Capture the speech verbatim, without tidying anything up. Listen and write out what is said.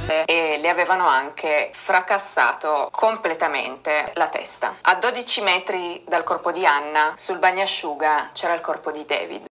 e le avevano anche fracassato completamente la testa. A dodici metri dal corpo di Anna, sul bagnasciuga, c'era il corpo di David.